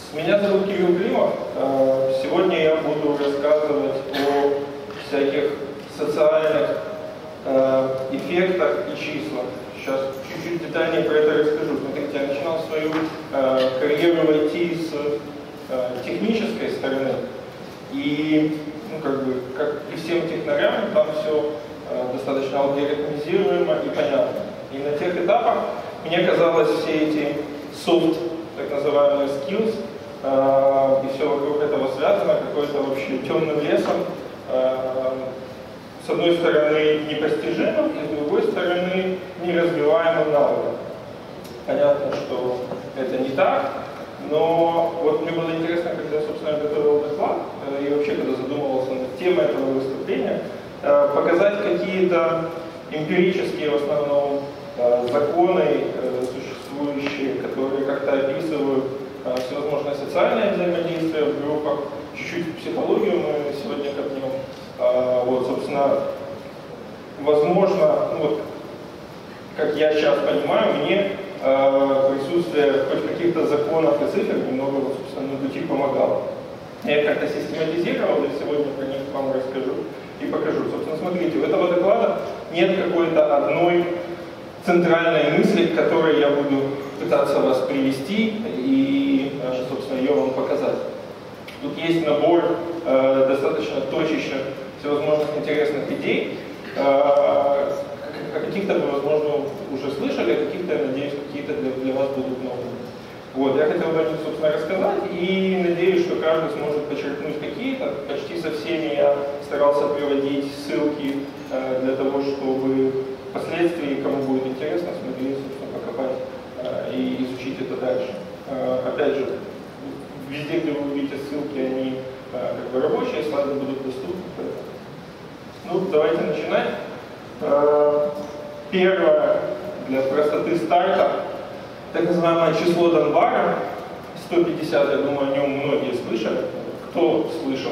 Меня зовут Кирилл Климов. Сегодня я буду рассказывать о всяких социальных эффектах и числах. Сейчас чуть-чуть детальнее про это расскажу. Смотрите, я начинал свою карьеру в IT с технической стороны. И, как и всем технарям, там все достаточно алгоритмизируемо и понятно. И на тех этапах мне казалось, все эти soft, так называемые skills, и все вокруг этого связано какой-то вообще темным лесом, с одной стороны непостижимым, и с другой стороны неразвиваемым навыком. Понятно, что это не так, но вот мне было интересно, когда я, собственно, готовил доклад, и вообще, когда задумывался над темой этого выступления, показать какие-то эмпирические, в основном, законы, существующие, которые как-то описывают всевозможные социальные взаимодействия в группах, чуть-чуть в психологию мы сегодня копнем. Вот, собственно, возможно, как я сейчас понимаю, мне присутствие хоть каких-то законов и цифр немного, собственно, на пути помогало. Я их как-то систематизировал, и сегодня про них вам расскажу и покажу. Собственно, смотрите, у этого доклада нет какой-то одной центральной мысли, к которой я буду пытаться вас привести и, собственно, ее вам показать. Тут есть набор достаточно точечных, всевозможных интересных идей. О каких-то вы, возможно, уже слышали, а каких-то, я надеюсь, какие-то для вас будут новые. Вот, я хотел бы о них, собственно, рассказать, и надеюсь, что каждый сможет подчеркнуть какие-то. Почти со всеми я старался приводить ссылки для того, чтобы впоследствии, кому будет интересно, смогли, собственно, покопать и изучить это дальше. Опять же, везде, где вы увидите ссылки, они рабочие, слайды будут доступны. Ну, давайте начинать. Первое, для простоты старта, так называемое число Данбара, 150, я думаю, о нем многие слышали. Кто слышал?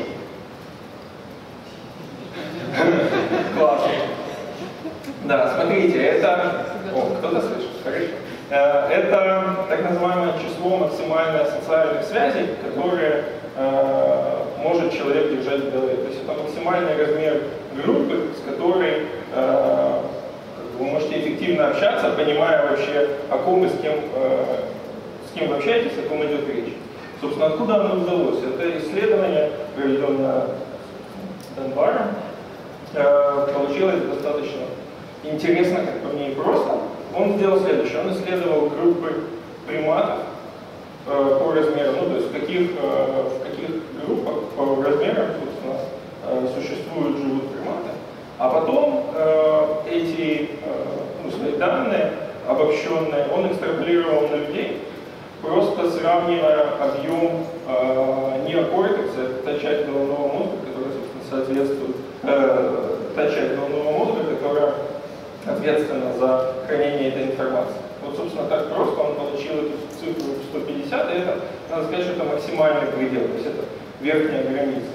Классно. Да, смотрите, это... кто-то слышит, хорошо. Это так называемое число максимальной социальных связей, которое может человек держать в голове. То есть это максимальный размер группы, с которой вы можете эффективно общаться, понимая вообще, о ком и с кем вы общаетесь, о ком идет речь. Собственно, откуда оно взялось? Это исследование, проведенное Данбаром, получилось достаточно интересно, как по мне, и просто. Он сделал следующее. Он исследовал группы приматов по размеру, то есть в каких группах по размерам, собственно, существуют, живут приматы. А потом эти свои данные обобщенные он экстраполировал на людей, просто сравнивая объем неокортекса, это та часть головного мозга, которая, собственно, соответствует, та часть головного мозга, которая ответственна за хранение этой информации. Вот, собственно, так просто он получил эту цифру 150, и это, надо сказать, что это максимальный предел, то есть это верхняя граница.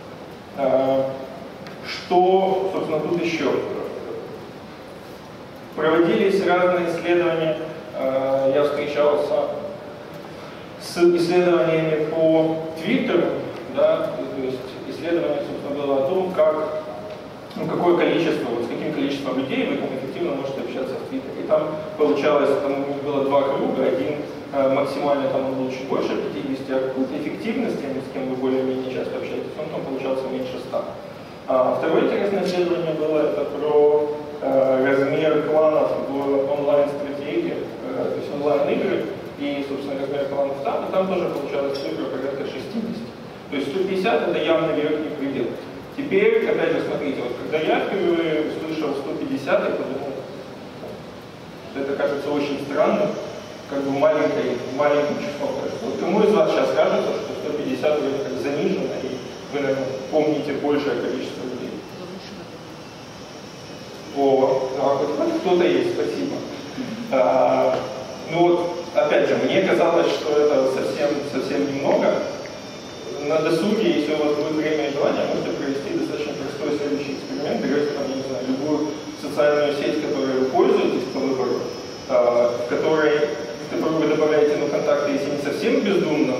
Что, собственно, тут еще? Проводились разные исследования, я встречался с исследованиями по Твиттеру, да, то есть исследование, собственно, было о том, какое количество, с каким количеством людей вы эффективно можете общаться в Твиттере. И там получалось, там было два круга, один максимально там он был чуть больше 50, а какой-то эффективности, с кем вы более-менее часто общаетесь, он там получался меньше 100. Второе интересное исследование было это про размер кланов в онлайн-стратегии, то есть онлайн-игры, и, собственно, размер кланов там, и там тоже получалась цифра порядка 60. То есть 150 это явно верхний предел. Теперь, опять же, смотрите, вот когда я впервые услышал 150, я подумал, что это кажется очень странным, как бы маленьким числом. Вот кому из вас сейчас кажется, что 150 это как занижено, и вы, наверное, помните большее количество людей? Хоть кто-то есть, спасибо. Ну вот, опять же, мне казалось, что это совсем немного. На досуге, если у вас будет время и желание, можете провести достаточно простой следующий эксперимент. Берете, там, я не знаю, любую социальную сеть, которой вы пользуетесь по выбору, в которой вы добавляете контакты, если не совсем бездумно, но где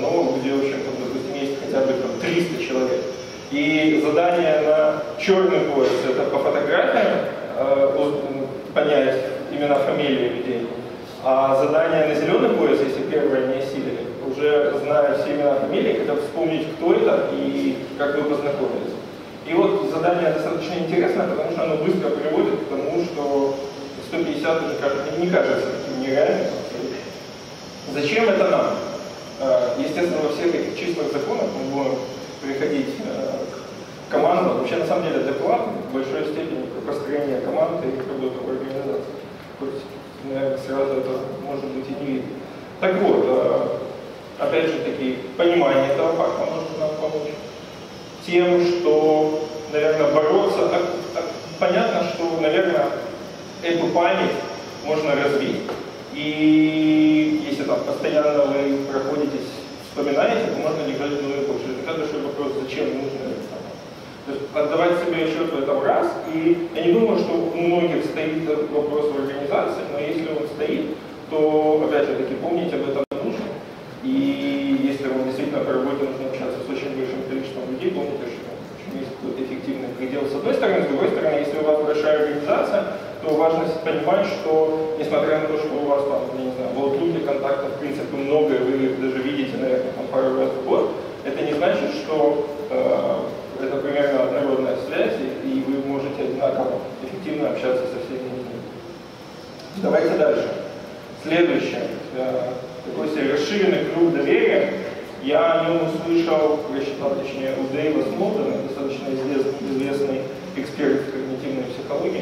где, в общем, допустим, есть хотя бы там 300 человек. И задание на черный пояс — это по фотографиям понять имена, фамилии людей. А задание на зеленый пояс, если первое не осилили, уже зная все имена, фамилии, хотя бы вспомнить, кто это и как вы познакомились. И вот задание достаточно интересное, потому что оно быстро приводит к тому, что 150 уже не кажется таким нереальным. Зачем это нам? Естественно, во всех этих числах законов мы будем приходить к командам. Вообще, на самом деле, доклад в большой степени про построение команды и работу в организации. Хоть, наверное, сразу это может быть и не видно. Так вот, опять же таки, понимание этого факта может нам помочь. Тем, что, наверное, бороться, понятно, что, наверное, эту память можно развить. И если там постоянно вы проходитесь, вспоминаете, то можно держать в голове больше. Это большой вопрос, зачем нужно это. То есть отдавать себе отчет в этом раз. И я не думаю, что у многих стоит этот вопрос в организации, но если он стоит, то, опять же таки, помните об этом нужно. И если вам действительно по работе нужно общаться с очень большим количеством людей, помните, что есть какой-то эффективный предел с одной стороны, с другой стороны, если у вас большая организация, то важно понимать, что несмотря на то, что у вас там, я не знаю, в Outlook контактов в принципе много, и вы их даже видите, наверное, там, пару раз в год, это не значит, что это примерно однородная связь, и вы можете одинаково эффективно общаться со всеми людьми. Давайте дальше. Следующее. Такой себе расширенный круг доверия. Я о нем услышал, прочитал, точнее, у Дэйва Сноудена, достаточно известный эксперт в когнитивной психологии.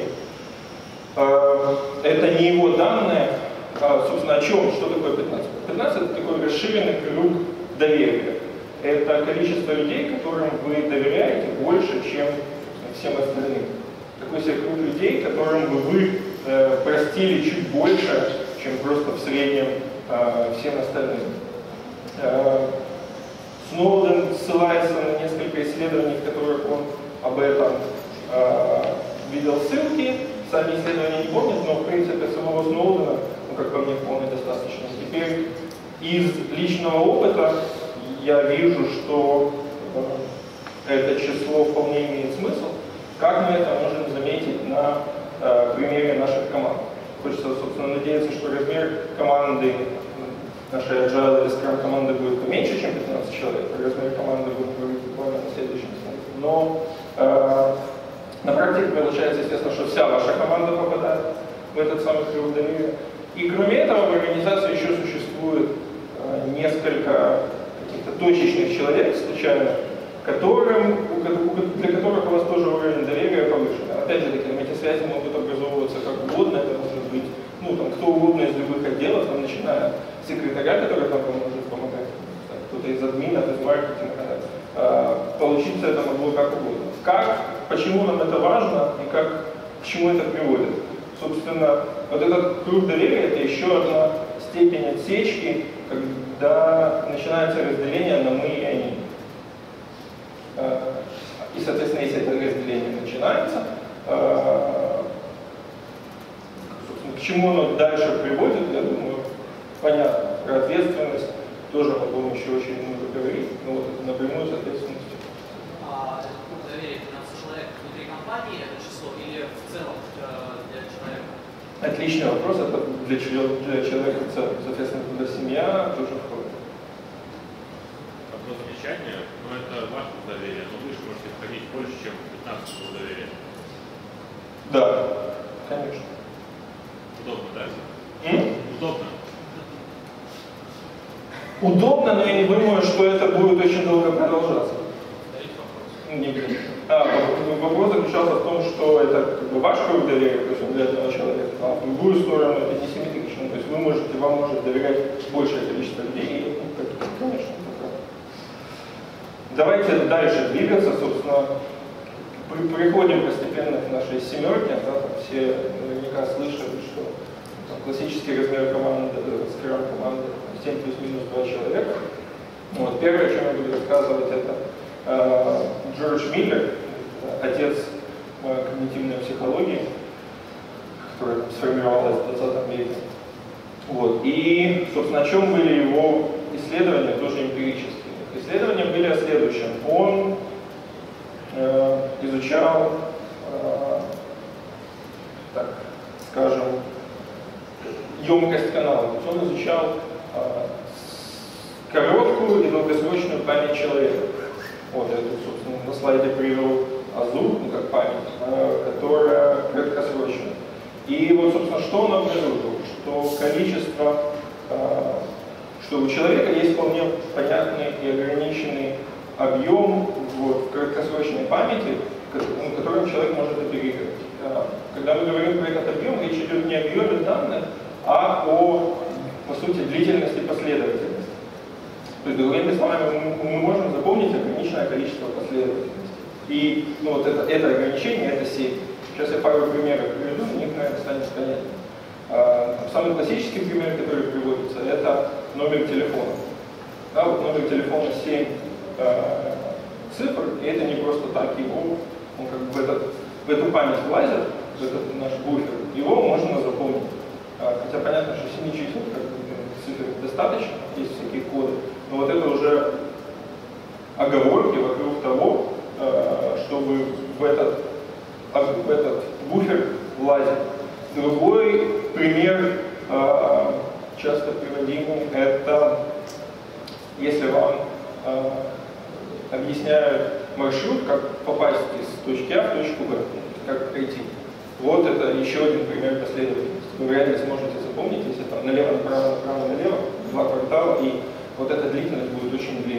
Это не его данные, собственно, о чем, что такое 15? 15 — это такой расширенный круг доверия. Это количество людей, которым вы доверяете больше, чем всем остальным. Такой себе круг людей, которым бы вы простили чуть больше, чем просто в среднем всем остальным. Сноуден ссылается на несколько исследований, в которых он об этом видел ссылки. Сами исследования не помнят, но в принципе самого Сноудена, ну как по мне, вполне достаточно. Теперь из личного опыта я вижу, что это число вполне имеет смысл. Как мы это можем заметить на примере наших команд? Хочется, собственно, надеяться, что размер команды, нашей Agile или Scrum команды будет поменьше, чем 15 человек. Размер команды будет говорить буквально на следующем слайде. Но на практике получается, естественно, что вся ваша команда попадает в этот самый круг доверия. И кроме этого в организации еще существует несколько каких-то точечных человек случайно, для которых у вас тоже уровень доверия повышен. Опять же таки, эти связи могут образовываться как угодно, это может быть там, кто угодно из любых отделов, там, начиная с секретаря, который там может помогать, кто-то из админов, из маркетинга. Получиться это могло как угодно. Почему нам это важно и к чему это приводит? Собственно, вот этот круг доверия — это еще одна степень отсечки, когда начинается разделение на мы и они. И, соответственно, если это разделение начинается, к чему оно дальше приводит, я думаю, понятно. Про ответственность тоже могу еще очень много говорить, но вот это напрямую с ответственностью. Доверие 15 человек внутри компании — это число или в целом для человека? Отличный вопрос, это для человека в целом. Соответственно, когда семья тоже входит. Вопрос замечания, но это ваше доверие, но вы же можете входить больше, чем 15 доверия. Да, конечно. Удобно, да? Удобно. Удобно, но я не думаю, что это будет очень долго продолжаться. Вопрос заключался в том, что это ваш круг доверия, то есть он для одного человека, а в другую сторону это не симметрично. То есть вам может доверять большее количество людей, и, конечно, это. Давайте дальше двигаться, собственно, приходим постепенно к нашей семерке, да, там все наверняка слышали, что там, классический размер команды, Scrum команды 7 плюс-минус 2 человека. Вот, первое, о чем я буду рассказывать, это Джордж Миллер, отец когнитивной психологии, которая сформировалась в 20 веке. Вот. И, собственно, о чем были его исследования, тоже эмпирические. исследования были о следующем. Он изучал, так скажем, емкость канала. То есть он изучал короткую и долгосрочную память человека. Вот я тут, собственно, на слайде привел Азу, ну, как память, которая краткосрочная. И вот, собственно, что он обнаружил? Что количество, что у человека есть вполне понятный и ограниченный объем в краткосрочной памяти, которым человек может оперировать. Когда мы говорим про этот объем, речь идет не о объеме данных, а о, по сути, длительности последовательности. То есть, другими словами, мы можем запомнить ограниченное количество последовательностей. И ну, вот это ограничение, это сеть. Сейчас я пару примеров приведу, на них, наверное, станет понятно. Самый классический пример, который приводится, это номер телефона. Да, вот номер телефона 7 цифр, и это не просто так, его, он как бы в эту память влазит, в этот наш буфер, его можно запомнить. Хотя понятно, что 7 чисел, как бы, цифр достаточно, есть всякие коды, но вот это уже оговорки вокруг того, чтобы в этот буфер влазит. Другой пример, часто приводимый, это если вам объясняют маршрут, как попасть из точки А в точку Б, как пройти. Вот это еще один пример последовательности. Вы вряд ли сможете запомнить, если там налево, направо, направо, налево, 2 квартала, и вот эта длительность будет очень длинной.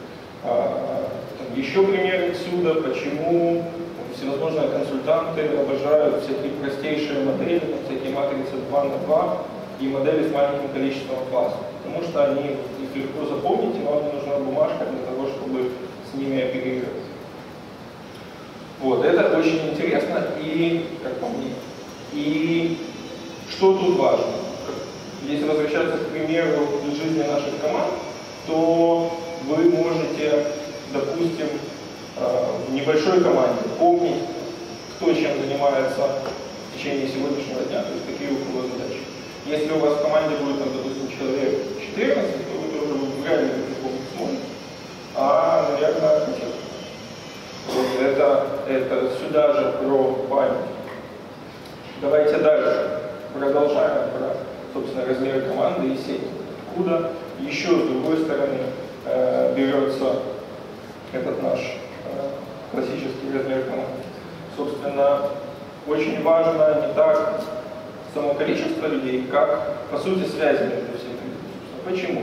Еще пример отсюда, почему всевозможные консультанты обожают всякие простейшие модели, всякие матрицы 2 на 2 и модели с маленьким количеством классов. Потому что они их легко запомнить, и вам не нужна бумажка для того, чтобы с ними оперировать. Вот, это очень интересно, и, как по мне, и что тут важно? Если возвращаться к примеру из жизни наших команд, то вы можете, допустим, в небольшой команде помнить, кто чем занимается в течение сегодняшнего дня, то есть какие у кого задачи. Если у вас в команде будет, там, допустим, человек 14, то вы тоже вряд ли помнить сможете, а, наверное, хотите. Вот это сюда же про память. Давайте дальше. Продолжаем про, собственно, размеры команды и сеть. Откуда еще, с другой стороны, берется этот наш классический размер команды. Собственно, очень важно не так само количество людей, как, по сути, связи между всеми людьми. Почему?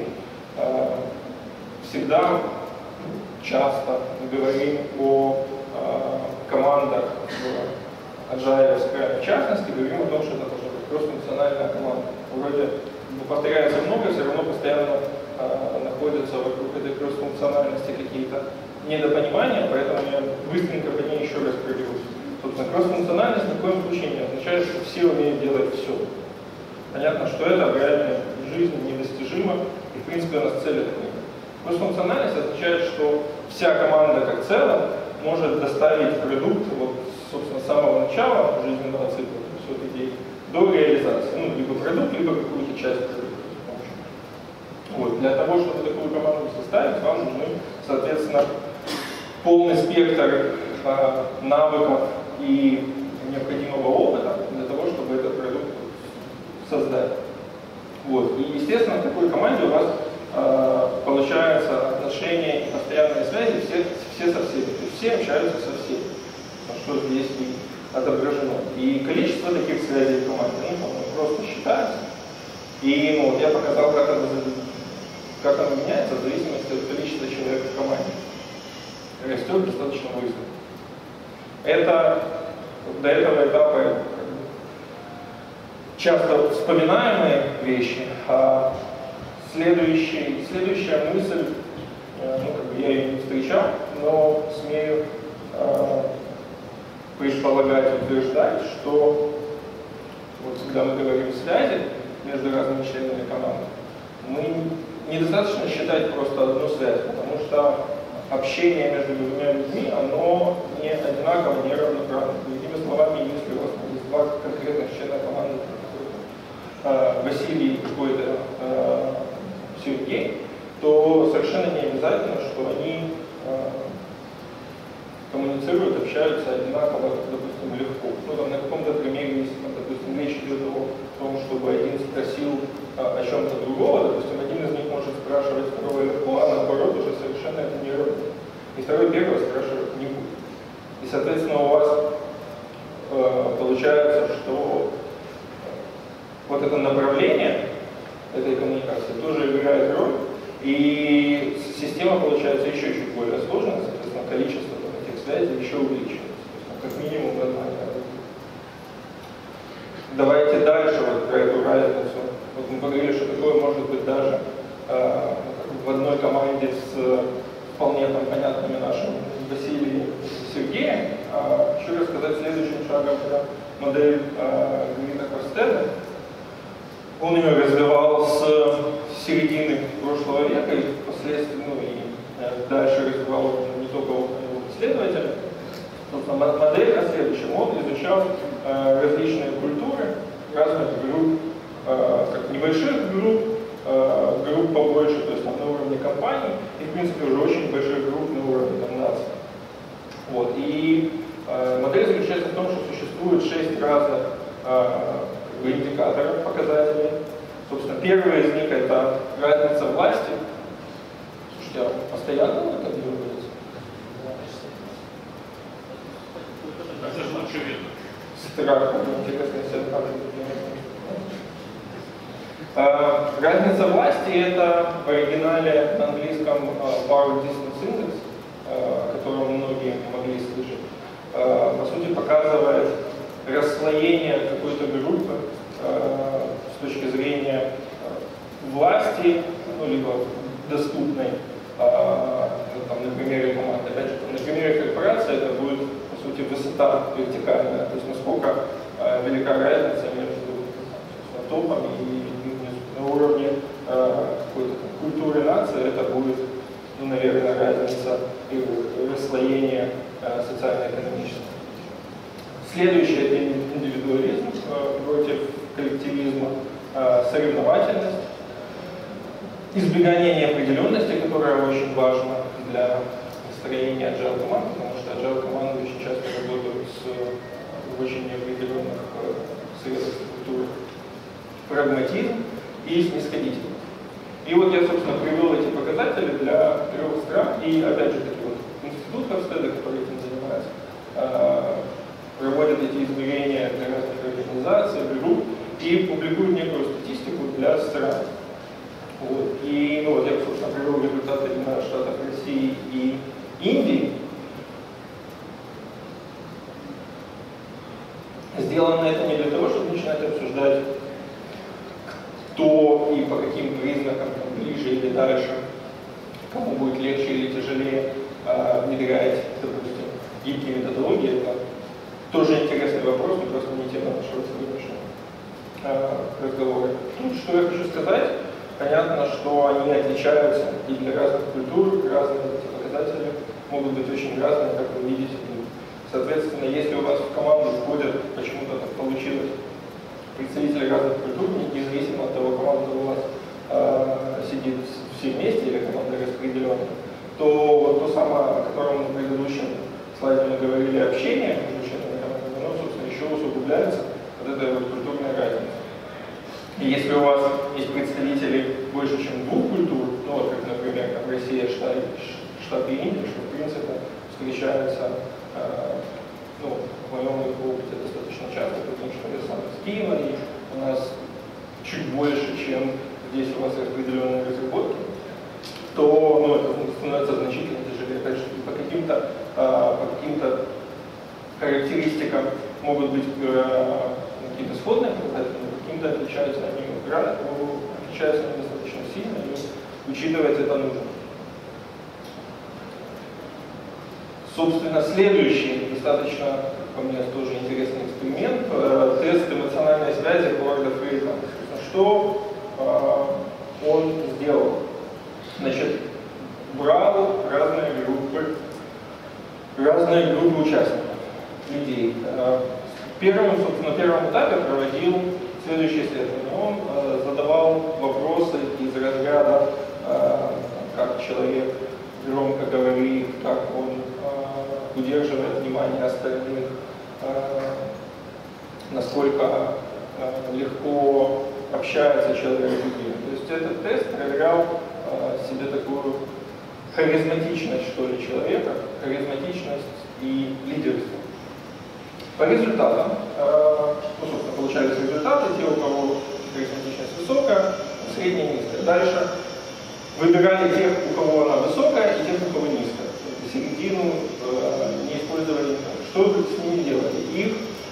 Всегда, часто мы говорим о командах в Agile, в частности, говорим о том, что это должна быть кроссфункциональная команда. Вроде повторяется много, все равно постоянно находятся вокруг этой кроссфункциональности какие-то недопонимания, поэтому я быстренько по ней еще раз пробегусь. Собственно, кроссфункциональность ни в коем случае не означает, что все умеют делать все. Понятно, что это в реальной жизни недостижимо, и в принципе у нас цели такой. Кроссфункциональность означает, что вся команда как целое может доставить продукт, вот, собственно, с самого начала жизненного цикла, то есть от идеи до реализации. Ну, либо продукт, либо какую-то часть продукта. Вот. Для того, чтобы такую команду составить, вам нужны, соответственно, полный спектр навыков и необходимого опыта для того, чтобы этот продукт создать. Вот. И, естественно, в такой команде у вас получается отношения и постоянные связи все со всеми. То есть все общаются со всеми, что здесь и отображено. И количество таких связей в команде, просто считается. И вот я показал, как оно меняется в зависимости от количества человек в команде. Растет достаточно быстро. Это до этого этапа часто вспоминаемые вещи, а следующая мысль, я ее не встречал, но смею предполагать, утверждать, что вот когда мы говорим о связи между разными членами команды, мы недостаточно считать просто одну связь, потому что общение между двумя людьми, оно не одинаково, не равноправно. Другими словами, если у вас есть два конкретных члена команды, Василий и какой-то Сергей, то совершенно не обязательно обязательно, что они коммуницируют, общаются одинаково, допустим, легко. Ну, там, на каком-то примере, если, там, допустим, речь идет о том, чтобы один спросил о чем-то другого, допустим, один из них может спрашивать второго легко, а наоборот уже совершенно это не работает. И второй первого спрашивать не будет. И, соответственно, у вас получается, что вот это направление этой коммуникации тоже играет роль, и система получается еще чуть более сложной, соответственно, количество этих связей еще увеличивается, как минимум в одной. Давайте дальше вот про эту разницу. Вот мы поговорили, что такое может быть даже в одной команде с вполне там понятными нашими Василием и Сергеем. Хочу рассказать следующим шагом про модель Грита Корстеда. Он ее развивал с середины прошлого века и впоследствии, ну и дальше развивал не только он, но и исследователи. Модель о следующем. Он изучал различные культуры, разных групп, как небольших групп, групп побольше, то есть там, на уровне компаний, и в принципе уже очень больших групп на уровне там, наций. Вот. И модель заключается в том, что существует 6 разных индикаторов, показателей. Собственно, первый из них это разница власти. Слушайте, а постоянно это делается? Это же лучше видно. Страх, интересно, если это разница власти это в оригинале на английском Power Distance Index, о котором многие могли слышать. По сути, показывает расслоение какой-то группы с точки зрения власти, ну, либо доступной, там, на примере команды. Опять же, на примере корпорации это будет, по сути, высота вертикальная, то есть насколько велика разница между топом и на уровне какой-то культуры нации, это будет, ну, наверное, разница и расслоение социально-экономического. Следующее – это индивидуализм против коллективизма, соревновательность, избегание неопределенности, которая очень важна для построения agile команд, потому что agile команды очень часто работают с очень неопределенных средств структуры. Прагматизм и снисходительность. И вот я, собственно, привел эти показатели для 3 стран, и опять же таки вот институт Корстеда, который этим занимается, проводит эти измерения для разных организаций, групп и публикует некую статистику для стран. Вот. И ну, вот я, собственно, привел результаты именно штатов России и Индии. Сделано это не для того, чтобы начинать обсуждать, кто и по каким признакам там, ближе или дальше, кому будет легче или тяжелее внедрять, допустим, гибкие методологии. Это тоже интересный вопрос, но просто не тема нашего сегодняшнего разговора. Тут, что я хочу сказать, понятно, что они отличаются и для разных культур, разные эти показатели могут быть очень разные, как вы видите. Соответственно, если у вас в команду входят, почему-то так получилось, представители разных культур, независимо от того, команда у вас сидит все вместе или команда распределенная, то то самое, о котором на предыдущем слайде мы говорили, общение между членами команды, оно, собственно, еще усугубляется вот этой вот культурной разницей. И если у вас есть представители больше, чем 2 культур, ну вот как, например, там Россия, Штаты и Индия, что в принципе встречается, ну, в моем опыте достаточно часто, потому что я сам из Киева, и у нас чуть больше, чем здесь у вас распределенные разработки, то ну, это становится значительно тяжелее. Опять же, по каким-то характеристикам могут быть какие-то сходные показатели, но каким-то отличаются они достаточно сильно, и учитывать это нужно. Собственно, следующий, достаточно, по мне, тоже интересный эксперимент, тест эмоциональной связи Ховарда Фрейда. Что он сделал? Значит, брал разные группы участников, людей. В первом этапе проводил следующее исследование. Он задавал вопросы из разряда, как человек громко говорит, как он удерживает внимание остальных, насколько легко общается человек с людьми. То есть этот тест проверял себе такую харизматичность, что ли, человека, харизматичность и лидерство. По результатам, собственно, получались результаты, те, у кого харизматичность высокая, средняя, низкая. Дальше выбирали тех, у кого она высокая, и тех, у кого низкая. Середину не использовали. Что с ними делали? Их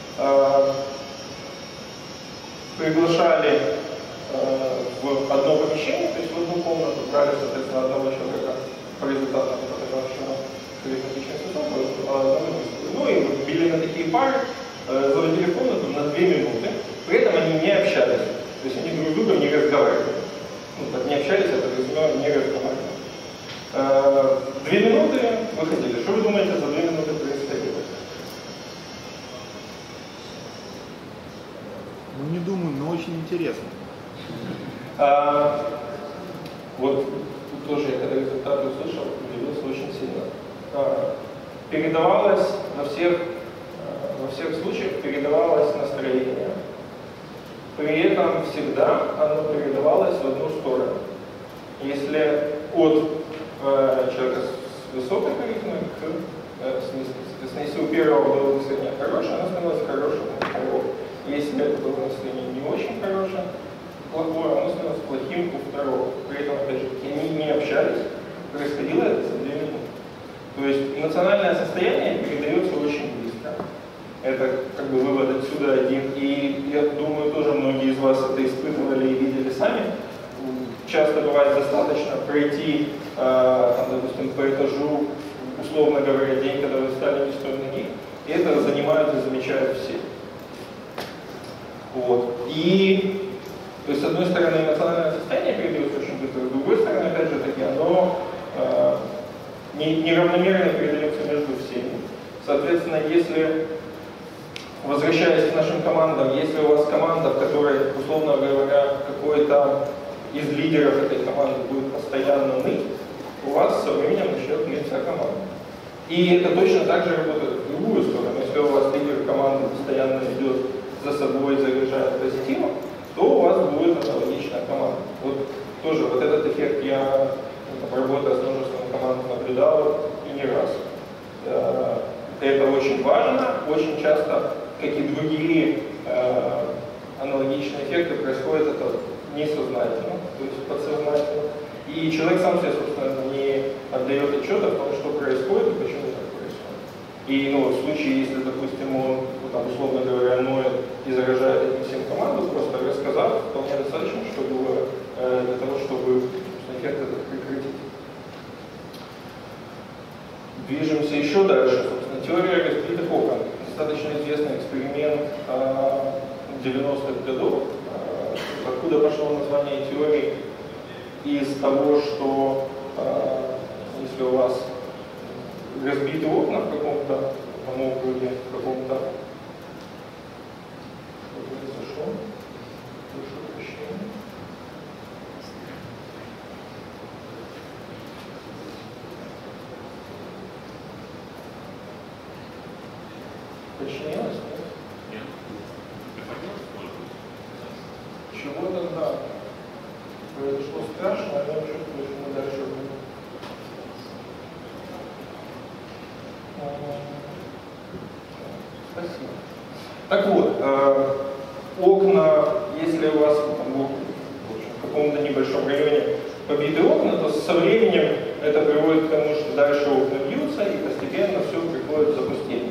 приглашали в одно помещение, то есть в одну комнату, брали, соответственно, одного человека по результатам, фотографии харизматичность высокую, а одного низкую. Ну и били на такие пары, заводили комнату на 2 минуты, при этом они не общались, то есть они друг с другом не разговаривали. Ну, так не общались, а подразумевали, не разговаривали. 2 минуты выходили. Что вы думаете, за 2 минуты происходило? Ну, не думаю, но очень интересно. Вот тут тоже я когда результаты услышал, удивился очень сильно. Передавалось во всех случаях передавалось настроение. При этом всегда оно передавалось в одну сторону. Если от человека с высокой харизмой к низкой. Соответственно, если у первого было настроение хорошее, оно становилось хорошим у второго. Если это было настроение не очень хорошее, плохое, оно становилось плохим у второго. При этом, опять же, они не общались, происходило это за 2 минуты. То есть эмоциональное состояние передается очень быстро. Это как бы вывод отсюда один. И я думаю, тоже многие из вас это испытывали и видели сами. Часто бывает достаточно пройти, допустим, по этажу, условно говоря, день, когда вы встали не с той ноги, и это занимают и замечают все. Вот. И, то есть, с одной стороны, эмоциональное состояние передается очень быстро, с другой стороны, опять же таки, оно неравномерно передается между всеми. Соответственно, если, возвращаясь к нашим командам, если у вас команда, в которой, условно говоря, какой-то из лидеров этой команды будет постоянно ныть, у вас со временем начнет ныть вся команда. И это точно так же работает в другую сторону. Если у вас лидер команды постоянно ведет за собой, заряжает позитивом, то у вас будет аналогичная команда. Вот тоже вот этот эффект я, работая с множеством команд, наблюдал и не раз. Это очень важно. Очень часто, как и другие аналогичные эффекты, происходит это несознательно, то есть подсознательно. И человек сам себе, собственно, не отдает отчета в том, что происходит и почему так происходит. И в случае, если, допустим, он, условно говоря, ноет и заражает этим всем команду, просто рассказав, вполне достаточно, чтобы, для того, чтобы эффект этот прекратить. Движемся еще дальше. Собственно, теория разбитых окон. Достаточно известный эксперимент 90-х годов. Откуда пошло название теории? Из того, что если у вас разбиты окна в каком-то округе, в каком-то произошло, прошу прощения. Починилось? Нет. Приходилось, может быть? Чего-то, да. Произошло страшно, а я чувствую, что мы дальше будем. Спасибо. Так вот, окна, если у вас в каком-то небольшом районе побиты окна, то со временем это приводит к тому, что дальше окна бьются и постепенно все приходит в запустение.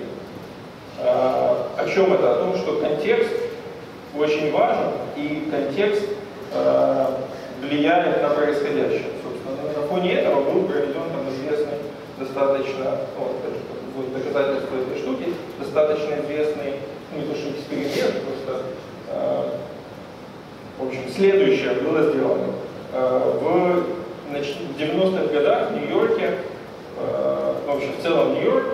О чем это? О том, что контекст очень важен, и контекст влияет на происходящее. Собственно, на фоне этого был проведен известный, достаточно, будет доказательство этой штуки, достаточно известный, не то что эксперимент, просто, в общем, следующее было сделано. В 90-х годах в Нью-Йорке, в общем, в целом Нью-Йорк,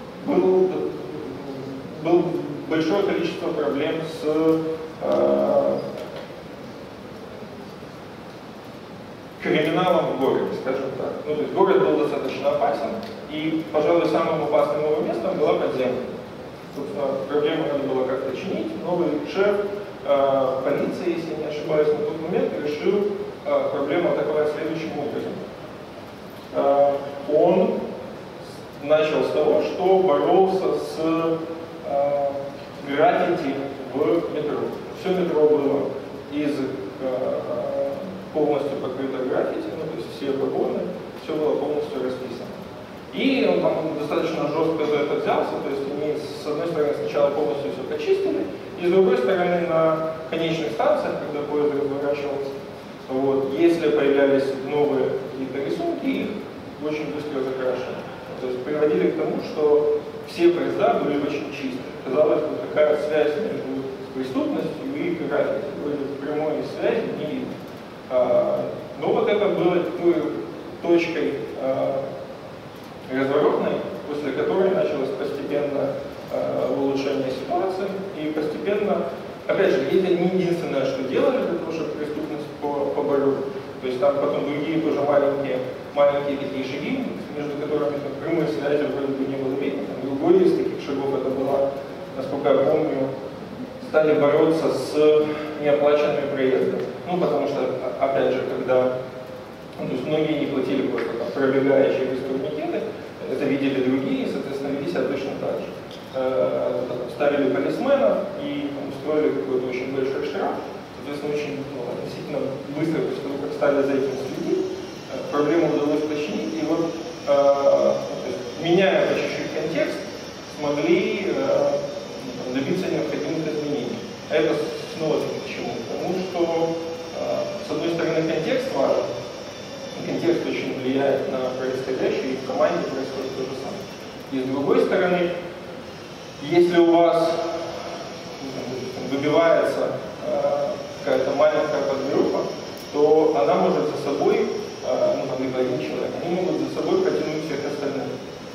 было большое количество проблем с криминалом в городе, скажем так. Ну, то есть город был достаточно опасен, и, пожалуй, самым опасным его местом была подземка. Собственно, проблему надо было как-то чинить. Новый шеф полиции, если не ошибаюсь, на тот момент решил проблему атаковать следующим образом. Он начал с того, что боролся с граффити в метро. Все метро было из полностью покрыто граффити, ну, то есть все вагоны, все было полностью расписано. И он там достаточно жестко за это взялся, то есть они с одной стороны сначала полностью все почистили, и с другой стороны на конечных станциях, когда поезд разворачивался, вот, если появлялись новые какие-то рисунки, их очень быстро закрашивали. То есть приводили к тому, что все поезда были очень чистые. Казалось, вот такая связь между преступностью и граффити. Вроде прямой связи не видно. Но вот это было такой точкой разворотной, после которой началось постепенно улучшение ситуации. И постепенно, опять же, это не единственное, что делали для того, чтобы преступность побороть. То есть там потом другие тоже маленькие такие шаги, между которыми там, прямой связи вроде бы не было видно. Там, другой из таких шагов это была, насколько я помню, стали бороться с неоплаченными проездами. Ну, потому что, опять же, когда то есть многие не платили просто там, пробегая через турникеты, это видели другие, и, соответственно, вели себя точно так же. Ставили полисменов и устроили какой-то очень большой штраф. Соответственно, очень относительно быстро, после того, как стали за этим следить, проблему удалось починить, и вот, меняя по чуть-чуть контекст, смогли добиться необходимых изменений. А это снова почему? Потому что, с одной стороны, контекст важен, контекст очень влияет на происходящее, и в команде происходит то же самое. И с другой стороны, если у вас выбивается какая-то маленькая подгруппа, то она может за собой, либо один человек, они могут за собой потянуть всех остальных.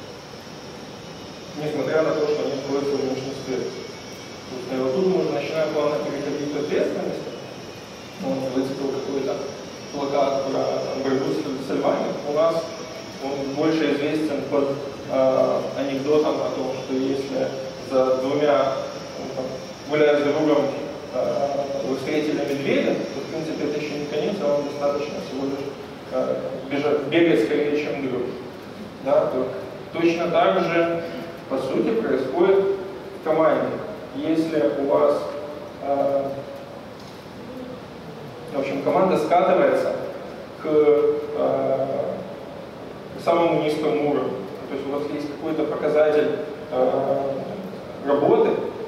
Несмотря на то, что они находятся в меньшинстве. И вот тут мы уже начинаем плавно переходить к ответственности. Он выцепил какой-то плакат про борьбу со львами. У нас он больше известен под анекдотом о том, что если за двумя, гуляя с другом, вы встретили медведя, то в принципе это еще не конец, а вам достаточно всего лишь бегать скорее, чем друг. Да, то точно так же, по сути, происходит в команде. Если у вас, в общем, команда скатывается к самому низкому уровню, то есть у вас есть какой-то показатель работы,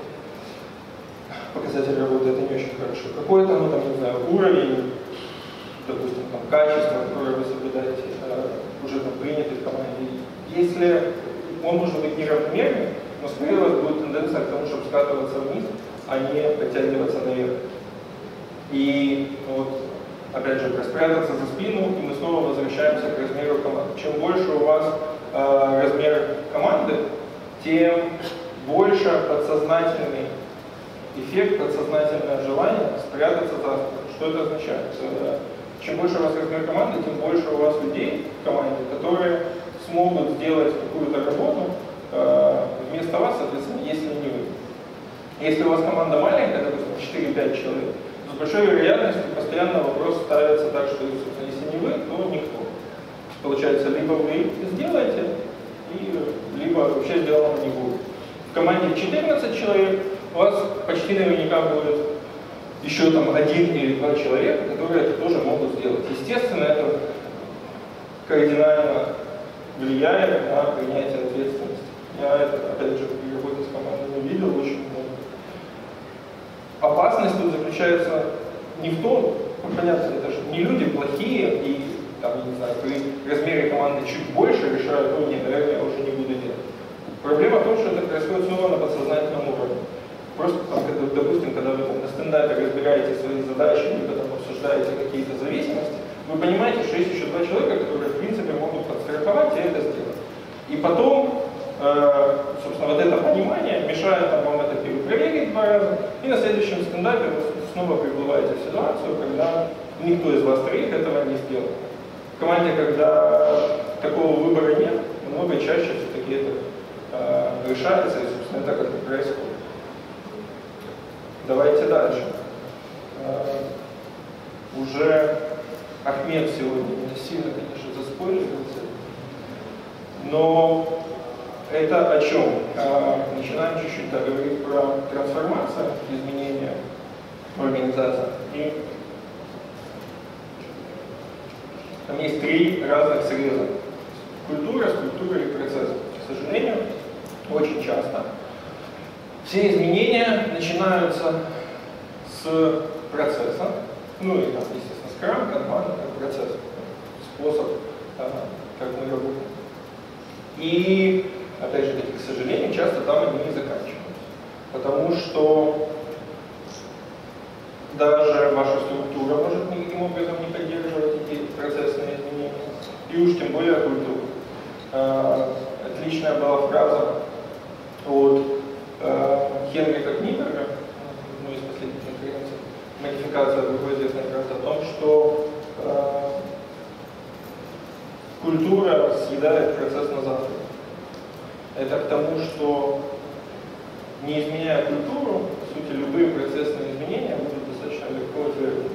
это не очень хорошо, какой-то, не знаю, уровень, допустим, качества, которое вы соблюдаете, уже принято в команде. Если он может быть неравномерным, но скорее у вас будет тенденция к тому, чтобы скатываться вниз, а не подтягиваться наверх. И вот, опять же, спрятаться за спину, и мы снова возвращаемся к размеру команды. Чем больше у вас размер команды, тем больше подсознательный эффект, подсознательное желание спрятаться за спину. Что это означает? Чем больше у вас размер команды, тем больше у вас людей в команде, которые смогут сделать какую-то работу вместо вас, соответственно, если не вы. Если у вас команда маленькая, допустим, 4-5 человек, то с большой вероятностью постоянно вопрос ставится так, что, собственно, если не вы, то никто. Получается, либо вы сделаете, либо вообще сделано не будет. В команде 14 человек у вас почти наверняка будет еще там 1 или 2 человека, которые это тоже могут сделать. Естественно, это кардинально влияет на принятие ответственности. Я это, опять же, при работе с командой видел очень много. Опасность тут заключается не в том, понятно, это же не люди плохие и, там, не знаю, при размере команды чуть больше решают, нет, наверное, я уже не буду делать. Проблема в том, что это происходит снова на подсознательном уровне. Просто, допустим, когда вы на стендапе разбираете свои задачи, либо там обсуждаете какие-то зависимости, вы понимаете, что есть еще 2 человека, которые, в принципе, могут подстраховать и это сделать. И потом, собственно, вот это понимание мешает вам это перепроверить 2 раза, и на следующем стендапе вы снова приплываете в ситуацию, когда никто из вас 3 этого не сделал. В команде, когда такого выбора нет, много чаще все-таки это решается, и, собственно, это как-то происходит. Давайте дальше. Уже Ахмед сегодня не сильно, конечно, заспойлерился, но это о чем? Начинаем чуть-чуть говорить про трансформацию, изменения в организации. И там есть 3 разных среза. Культура, скульптура и процесс. К сожалению, очень часто все изменения начинаются с процесса, ну и там, естественно, скрам, канбан, как процесс, способ, как мы работаем. И, опять же, к сожалению, часто там они не заканчиваются. Потому что даже ваша структура может никаким образом не поддерживать эти процессные изменения, и уж тем более культура. Отличная была фраза от Хенрика Книпера, из последних конференций, модификация другой известной фразы о том, что культура съедает процесс на завтра. Это к тому, что не изменяя культуру, по сути, любые процессные изменения будут достаточно легко отвергнуты.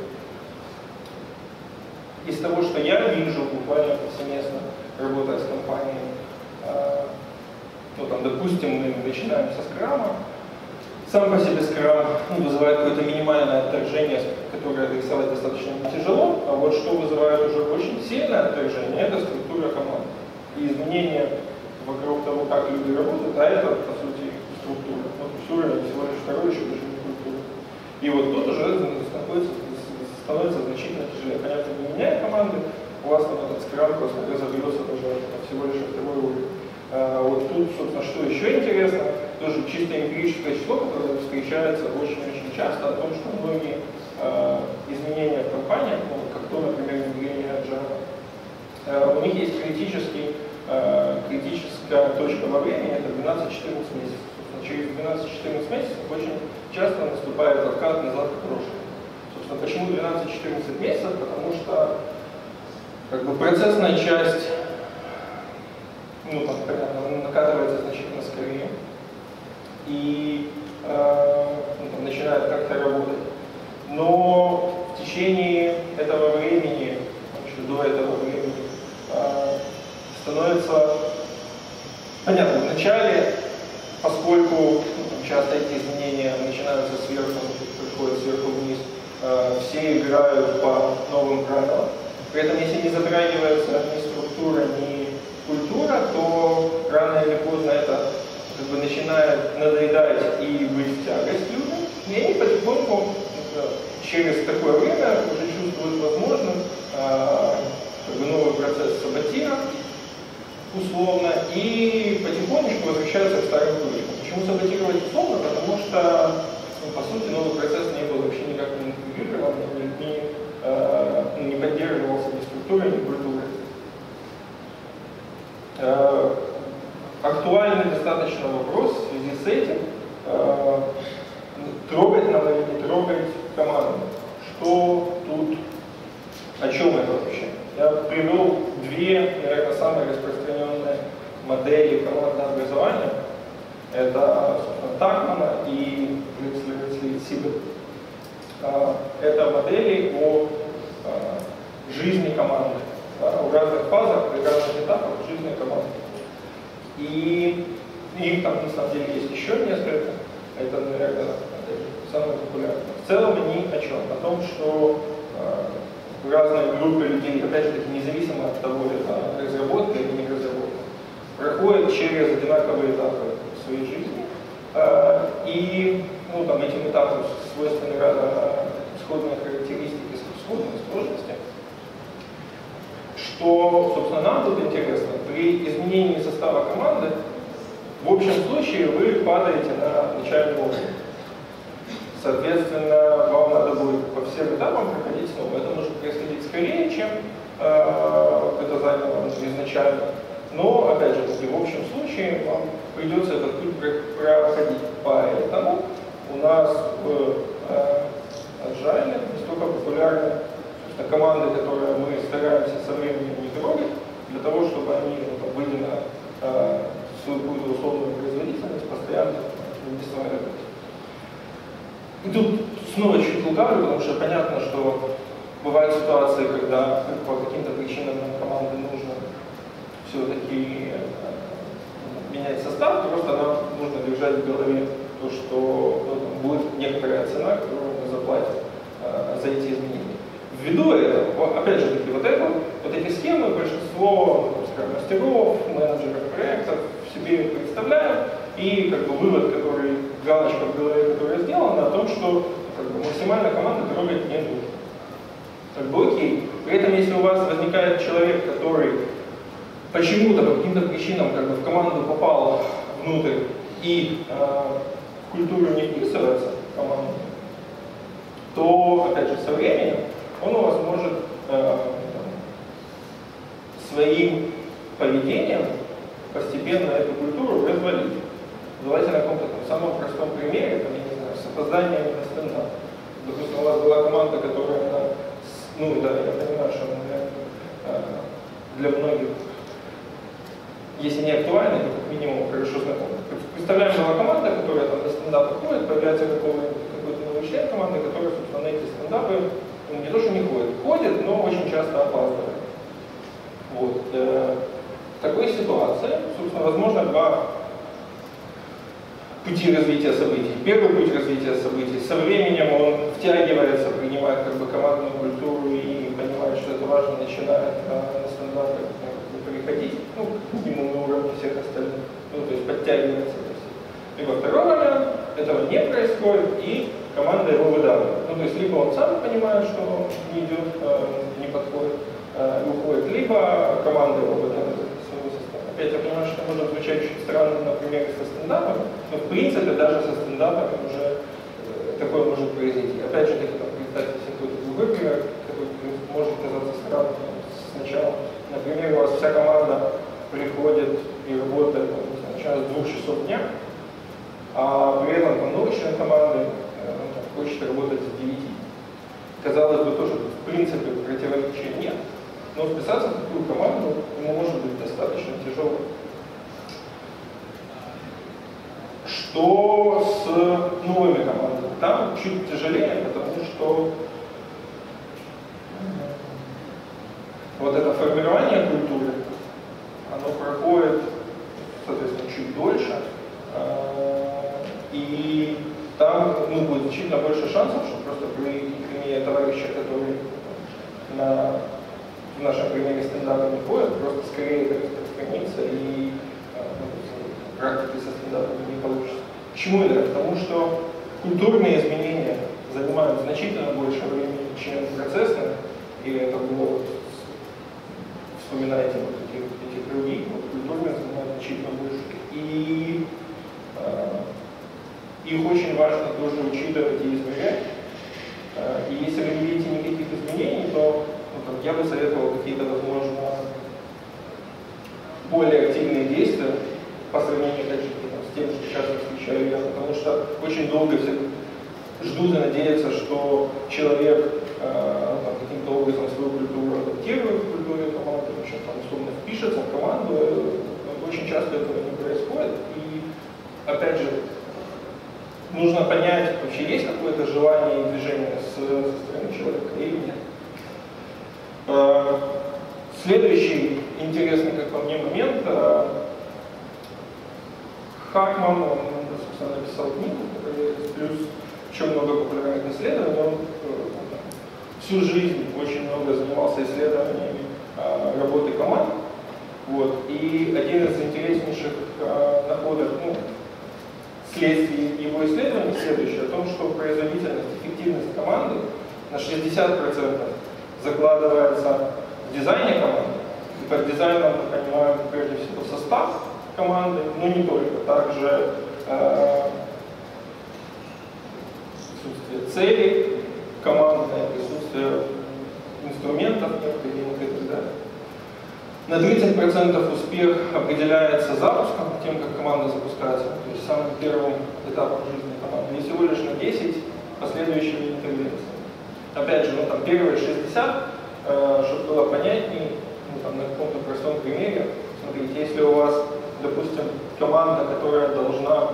Из того, что я вижу буквально повсеместно, работая с компанией, ну, там, допустим, мы начинаем со скрама, сам по себе скрам вызывает какое-то минимальное отторжение, которое рисовать достаточно тяжело, а вот что вызывает уже очень сильное отторжение, это структура команды. И изменения вокруг того, как люди работают, а это, по сути, структура. Вот культура всего лишь второй, еще даже не культура. И вот тут уже становится значительно тяжелее. Понятно, не меняя команды, у вас там этот скрам просто разобьется даже всего лишь второй уровень. Вот тут, собственно, что еще интересно, тоже чисто эмпирическое число, которое встречается очень-очень часто, о том, что многие изменения в компаниях, ну, как то, например, внедрение Java, у них есть критическая точка во времени, это 12-14 месяцев. Собственно, через 12-14 месяцев очень часто наступает откат назад к прошлому. Собственно, почему 12-14 месяцев? Потому что как бы процессная часть, ну, там, понятно, накатывается значительно скорее и ну, начинает как-то работать. Но в течение этого времени, еще до этого времени, становится понятно, вначале, поскольку ну, часто эти изменения начинаются сверху, приходят сверху вниз, все играют по новым правилам. При этом, если не затрагивается ни структура, ни культура, то рано или поздно это как бы начинает надоедать и быть в тягость людям, и они потихоньку через такое время уже чувствуют возможным как бы новый процесс саботировать условно и потихонечку возвращаются к старым точкам. Почему саботировать условно? Потому что, ну, по сути, новый процесс не был вообще никак не интегрирован, не поддерживался ни структурой, ни культурой. Актуальный достаточно вопрос в связи с этим, трогать надо или не трогать команду. Что тут, о чем это вообще? Я привел 2, наверное, самые распространенные модели командного образования. Это, собственно, Такмана и Сибет. Это модели о жизни команды, да, в разных фазах, при разных этапах жизни команды. И их там на самом деле есть еще несколько. Это, наверное, самое популярное. В целом они о чем? О том, что разные группы людей, опять же таки, независимо от того, это разработка или не разработка, проходят через одинаковые этапы своей жизни. И ну, там, этим этапам свойственны сходные характеристики, сходные сложности. Что, собственно, нам тут интересно, при изменении состава команды, в общем случае вы падаете на начальный уровень. Соответственно, вам надо будет по всем этапам проходить снова. Это может происходить скорее, чем это заняло изначально. Но, опять же, в общем случае вам придется этот путь проходить. Поэтому у нас в Agile настолько популярны команды, которые мы стараемся со временем не трогать, для того, чтобы они, выйдя на свою какую-то условную производительность, постоянно не становились. И тут снова чуть лукавлю, потому что понятно, что бывают ситуации, когда по каким-то причинам команде нужно все-таки менять состав, просто нам нужно держать в голове то, что будет некоторая цена, которую мы заплатим за эти изменения. Ввиду этого, опять же таки, вот эти схемы большинство, скажем, мастеров, менеджеров проектов себе представляют, и вывод, который, галочка в голове, которая сделана, о том, что максимально команды трогать не нужно. Окей. При этом, если у вас возникает человек, который почему-то по каким-то причинам в команду попал внутрь и в культуру не вписывается в команду, то, опять же, со временем он у вас может своим поведением постепенно эту культуру развалить. Давайте на каком-то самом простом примере, я не знаю, с опозданием на стендап. Допустим, у вас была команда, которая, я понимаю, что для многих, если не актуальна, то как минимум хорошо знакома. Представляем, была команда, которая на стендапы ходит, появляется какой-то новый член команды, который, собственно, на эти стендапы не то, что не ходит, но очень часто опаздывает. Вот. В такой ситуации, собственно, возможно, два пути развития событий. Первый путь развития событий. Со временем он втягивается, принимает командную культуру и понимает, что это важно, начинает на стендапы приходить, к нему на уровне всех остальных, то есть подтягивается. Либо второй вариант, этого не происходит, и команда его выдавливает. То есть либо он сам понимает, что он не идет, не подходит, уходит, либо команда его выдавливает. Опять я понимаю, что это может звучать чуть странно, например, со стендапом, но в принципе даже со стендапом уже такое может произойти. Опять же, представьте себе какой-то другой пример, который может казаться странным сначала. Например, у вас вся команда приходит и работает, начиная с 2 часов дня, а при этом новый член команды хочет работать с 9. Казалось бы, тоже в принципе противоречия нет, но вписаться в такую команду ему может быть достаточно тяжело. Что с новыми командами? Там чуть тяжелее, потому что вот это формирование культуры, оно проходит, соответственно, чуть дольше, и там будет значительно больше шансов, что просто имея товарища, которые в нашем примере стендапа не ходят, просто скорее это распространится и практики со стендапами не получится. Почему это? Потому что культурные изменения занимают значительно больше времени, чем процессные, и это было, вспоминайте эти круги, культурные занимают значительно больше. И их очень важно тоже учитывать и измерять. И если вы не видите никаких изменений, то я бы советовал какие-то, возможно, более активные действия по сравнению, опять же, с тем, что сейчас я встречаю я, потому что очень долго все ждут и надеются, что человек каким-то образом свою культуру адаптирует в культуре команды, в общем, условно впишется в команду, очень часто этого не происходит. И, опять же, нужно понять, вообще есть какое-то желание и движение со стороны человека или нет. Следующий интересный, как по мне, момент. Хакман, он, собственно, написал книгу, которая плюс еще много популярных исследований. Он всю жизнь очень много занимался исследованиями работы команд. Вот. И один из интереснейших находок, следствий его исследований следующее, о том, что производительность, эффективность команды на 60% закладывается в дизайне команды. И под дизайном мы понимаем прежде всего состав команды, но не только, также присутствие целей команды, присутствие инструментов необходимых и так далее. На 30% успех определяется запуском, тем, как команда запускается, то есть самым первым этапом жизни команды, и всего лишь на 10% последующими интервенциями. Опять же, там первые 60, чтобы было понятнее, там, на каком-то простом примере. Смотрите, если у вас, допустим, команда, которая должна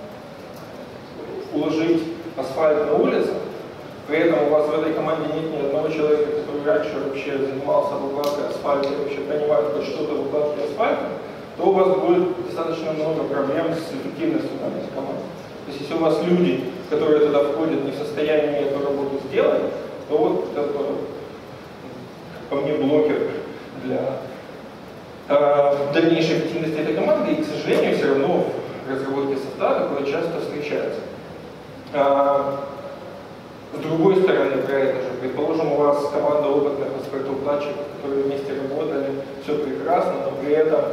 уложить асфальт на улице, при этом у вас в этой команде нет ни одного человека, который раньше вообще занимался укладкой асфальта и вообще понимает хоть что-то в укладке асфальта, то у вас будет достаточно много проблем с эффективностью данной команды. То есть если у вас люди, которые туда входят, не в состоянии эту работу сделать, то вот это, по мне, блокер для дальнейшей эффективности этой команды, и, к сожалению, все равно в разработке софта такое часто встречается. С другой стороны, про это же, предположим, у вас команда опытных паспортоукладчиков, которые вместе работали, все прекрасно, но при этом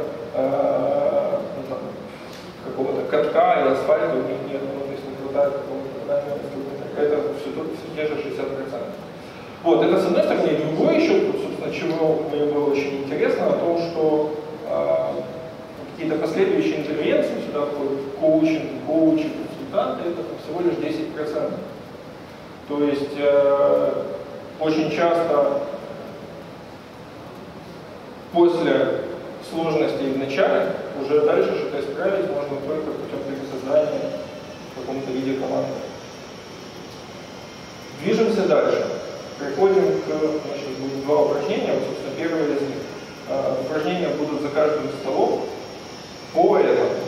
какого-то катка и асфальта у них нет, то есть не хватает какого-то дальнего инструмента. Это все те же 60%. Вот, это с одной стороны, и другое еще, собственно, чего мне было очень интересно, о том, что какие-то последующие интервенции, сюда входят коучинг, коучи, консультанты, это всего лишь 10%. То есть очень часто после сложностей в начале уже дальше что-то исправить можно только путем пересоздания в каком-то виде команды. Движемся дальше. Приходим к, значит, будет два упражнения, вот, собственно, первое из них. Упражнения будут за каждым столом. По этому,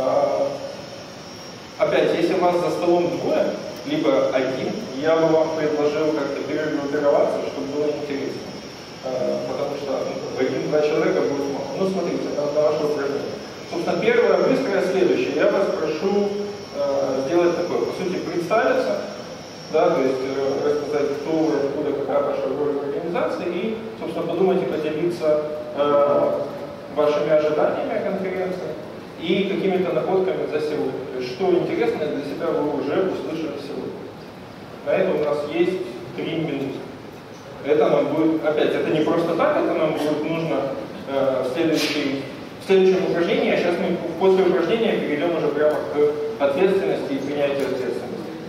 опять, если у вас за столом двое, либо один, я бы вам предложил как-то перегруппироваться, чтобы было интересно. Потому что один-два человека будет мало. Ну, смотрите, на ваше упражнение. Собственно, первое, быстрое, следующее. Я вас прошу сделать такое, по сути, представиться, да, то есть рассказать, кто вы, откуда, какая ваша роль в организации, и, собственно, подумать и поделиться вашими ожиданиями о конференции и какими-то находками за сегодня. То есть, что интересное для себя вы уже услышали сегодня. На это у нас есть 3 минуты. Это нам будет, опять, это не просто так, это нам будет нужно в следующем упражнении, а сейчас мы после упражнения перейдем уже прямо к ответственности и принятию ответственности.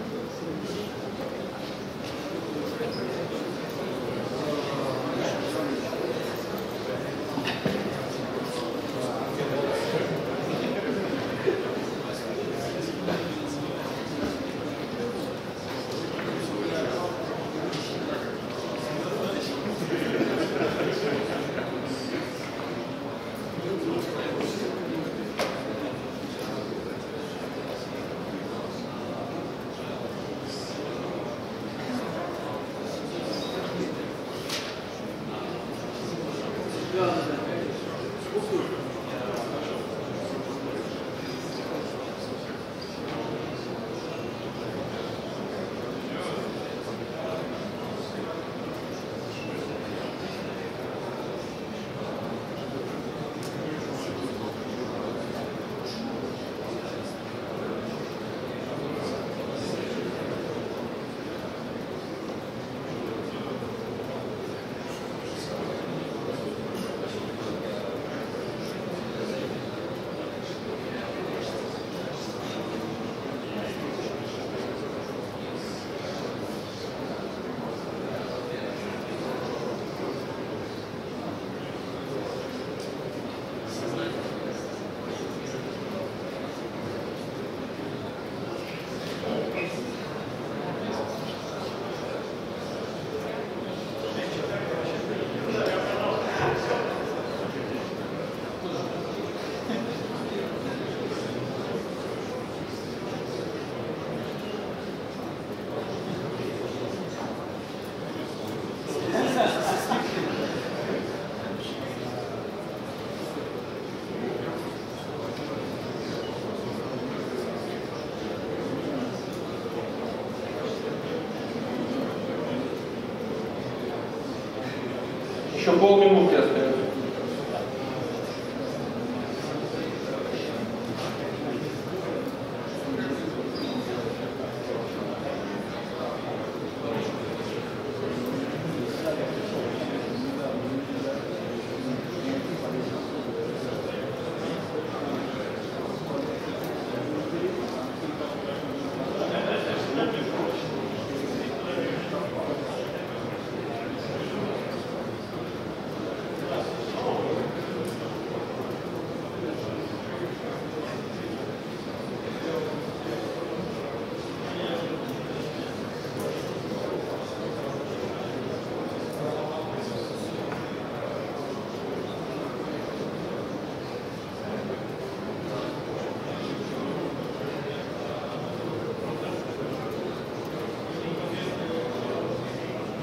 Еще полминутки остается.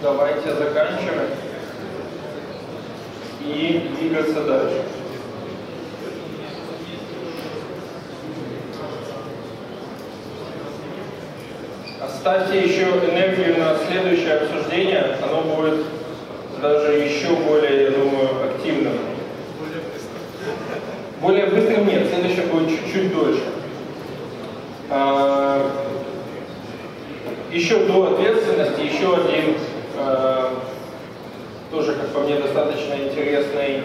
давайте заканчивать и двигаться дальше. Оставьте еще энергию на следующее обсуждение, оно будет даже еще более, я думаю, активным. Более быстрым нет, следующее будет чуть-чуть дольше. Еще до ответственности, еще один, тоже, как по мне, достаточно интересный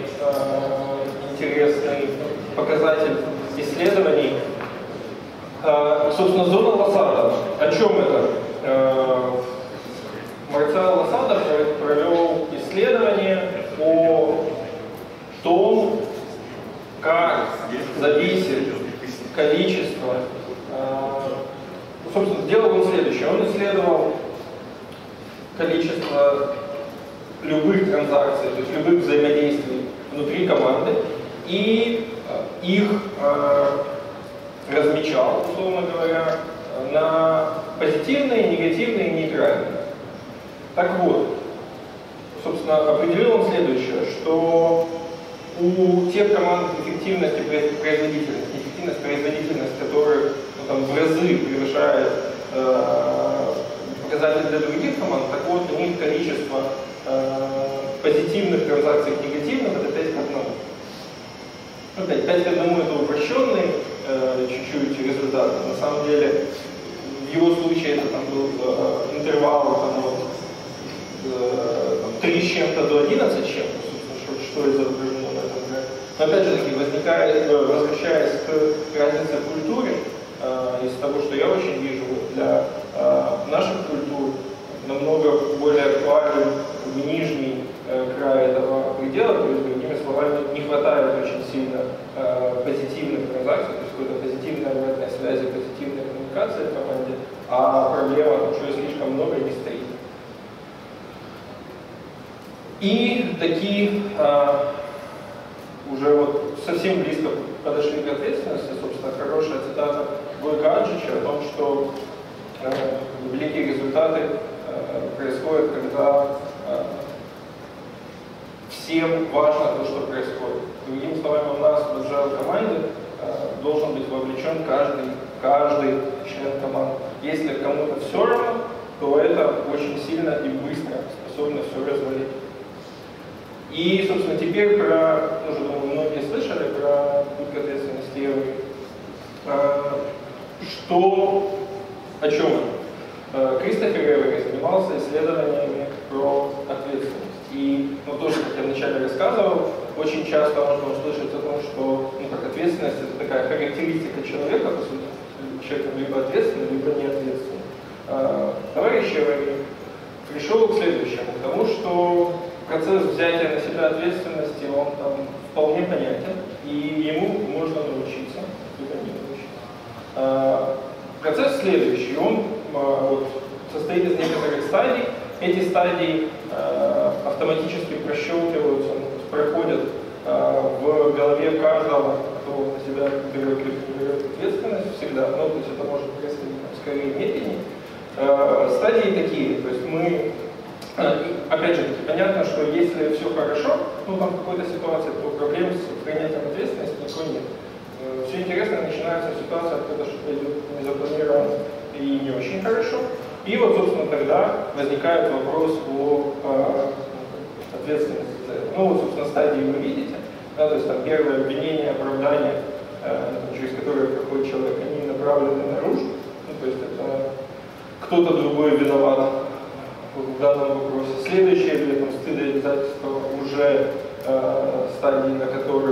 показатель исследований. Собственно, зона Лосада. О чем это? Марцел Лосада провел исследование о том, как зависит количество. Собственно, сделал он следующее. Он исследовал количество любых транзакций, то есть любых взаимодействий внутри команды и их размечал, условно говоря, на позитивные, негативные и нейтральные. Так вот, собственно, определил он следующее, что у тех команд эффективность и производительность, которые там, в разы превышает показатели для других команд, так вот, у них количество позитивных транзакций к негативным это 5 к 1. Опять, 5 к 1 это упрощенный чуть-чуть результат. На самом деле, в его случае это там был интервал там, от 3 с чем-то до 11 с чем-то, что изображено на этом графике. Но опять же таки, возвращаясь к разнице в культуре, из того, что я очень вижу для наших культур, намного более актуален нижний край этого предела, то есть, другими словами, не хватает очень сильно позитивных транзакций, то есть какой-то позитивной обратной связи, позитивной коммуникации в команде, а проблема, что слишком много, не стоит. И такие уже вот совсем близко подошли к ответственности, собственно, хорошая цитата Войка Анджича о том, что великие результаты происходят, когда всем важно то, что происходит. Другими словами, у нас в agile команде должен быть вовлечен каждый член команды. Если кому-то все равно, то это очень сильно и быстро способно все развалить. И, собственно, теперь про, уже, думаю, многие слышали про путь к ответственности. О чем это? Кристофер Эвери занимался исследованиями про ответственность. И, тоже, как я вначале рассказывал, очень часто можно услышать о том, что ответственность — это такая характеристика человека, по сути. Человек либо ответственный, либо неответственный. Товарищ Эвери пришел к следующему, к тому, что процесс взятия на себя ответственности, он там вполне понятен, и ему можно научиться, либо не научиться. Процесс следующий, он состоит из некоторых стадий. Эти стадии автоматически прощелкиваются, проходят в голове каждого, кто на себя берет ответственность всегда, то есть это может происходить скорее медленнее. Стадии такие, то есть мы, опять же, понятно, что если все хорошо, там в какой-то ситуации, то проблем с принятием ответственности никакой нет. Все интересно начинается ситуация, когда что-то идет незапланированно и не очень хорошо. И вот, собственно, тогда возникает вопрос о ответственности. Собственно, стадии вы видите, то есть там первое обвинение, оправдание, через которое проходит человек, они направлены наружу, то есть это кто-то другой виноват в данном вопросе. Следующее, при этом стыд и обязательства уже стадии, на которых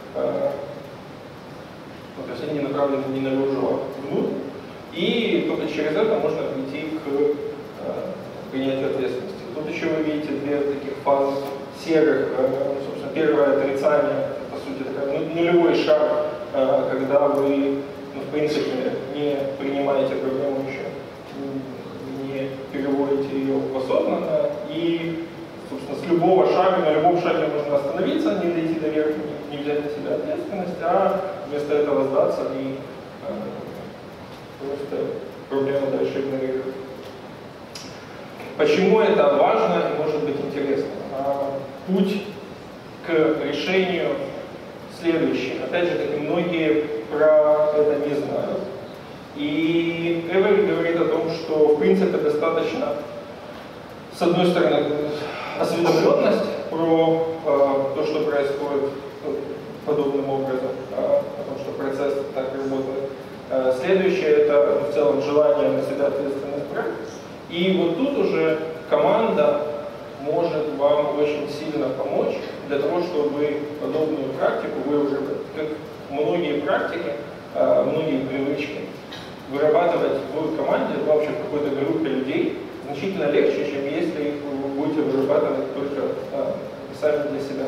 то есть они направлены не наружу, а внутрь. И только через это можно прийти к принятию ответственности. Тут еще вы видите две таких фазы серых. Собственно, первое отрицание, по сути, такой нулевой шаг, когда вы, в принципе, не принимаете проблему еще, не переводите ее осознанно. И, собственно, с любого шага, на любом шаге можно остановиться, не дойти до верха, не взять на себя ответственность, а вместо этого сдаться и просто проблему дальше игнорировать. Почему это важно и может быть интересно? Путь к решению следующий. Опять же таки, многие про это не знают. И Эвери говорит о том, что в принципе достаточно, с одной стороны, осведомленность про то, что происходит подобным образом, о том, что процесс так работает. Следующее — это в целом желание на себя ответственность брать. И вот тут уже команда может вам очень сильно помочь для того, чтобы подобную практику выработать. Как многие практики, многие привычки вырабатывать в команде, вообще в какой-то группе людей, значительно легче, чем если их вы будете вырабатывать только сами для себя.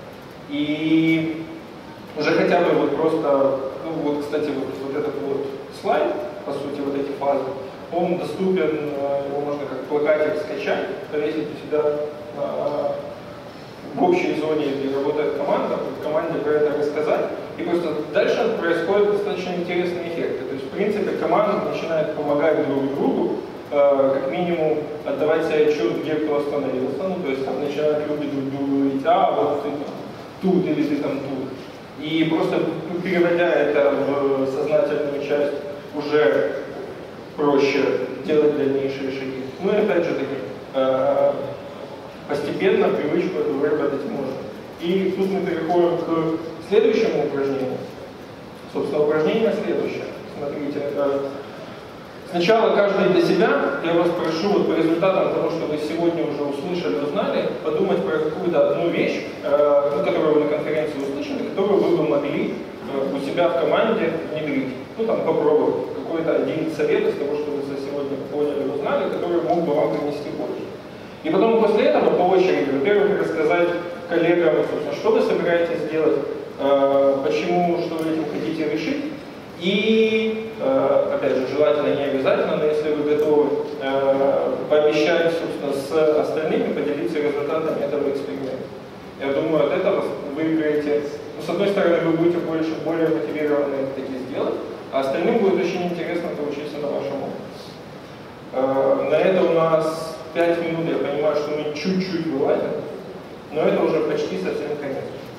И уже хотя бы вот просто, ну вот, кстати, вот этот вот слайд, по сути, вот эти фазы, он доступен, его можно как плакатик скачать, повесить у себя в общей зоне, где работает команда, в команде про это рассказать. И просто дальше происходят достаточно интересные эффекты. То есть, в принципе, команда начинает помогать друг другу, как минимум отдавать себе отчет, где кто остановился. Ну, то есть там начинают люди друг другу говорить: а, вот ты там тут или ты там тут. И просто переводя это в сознательную часть, уже проще делать дальнейшие шаги. Ну и опять же таки, постепенно привычку эту выработать можно. И тут мы переходим к следующему упражнению. Собственно, упражнение следующее. Смотрите, сначала каждый для себя, я вас прошу вот по результатам того, что вы сегодня уже услышали, узнали, подумать про какую-то одну вещь, которую вы на конференции услышали, которую вы бы могли у себя в команде внедрить. Ну там попробовать какой-то один совет из того, что вы за сегодня поняли, узнали, который мог бы вам принести пользу. И потом после этого по очереди, во-первых, рассказать коллегам, собственно, что вы собираетесь делать, почему, что вы этим хотите решить. И, опять же, желательно не обязательно, но если вы готовы, пообещать, собственно, с остальными поделиться результатами этого эксперимента. Я думаю, от этого вы выиграете. Ну, с одной стороны, вы будете более мотивированы это таки сделать, а остальным будет очень интересно поучиться на вашем опыте. На это у нас 5 минут, я понимаю, что мы чуть-чуть вылазим, но это уже почти совсем конец.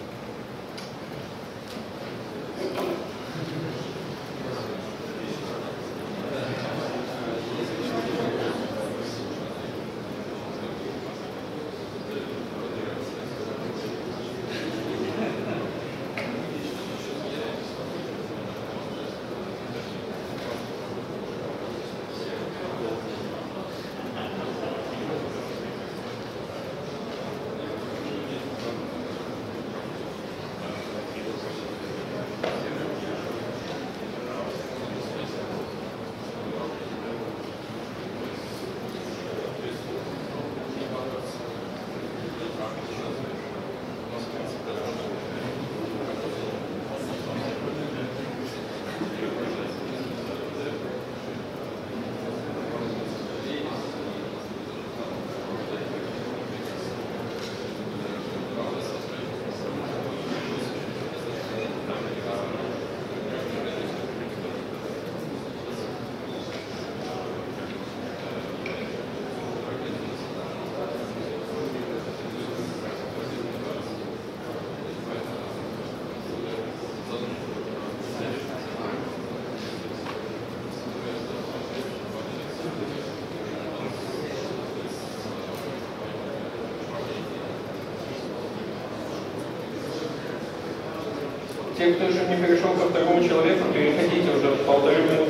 Те, кто еще не перешел ко второму человеку, переходите уже в 1,5 минуты.